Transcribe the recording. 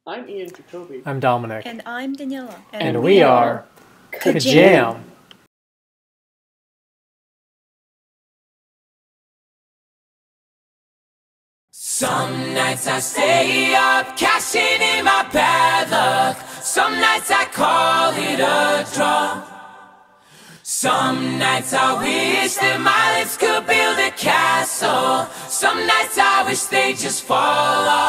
I'm Ian Jacoby. I'm Dominic. And I'm Daniela. And we are KaJaMi. Some nights I stay up, cashing in my bad luck. Some nights I call it a draw. Some nights I wish that my lips could build a castle. Some nights I wish they just fall off.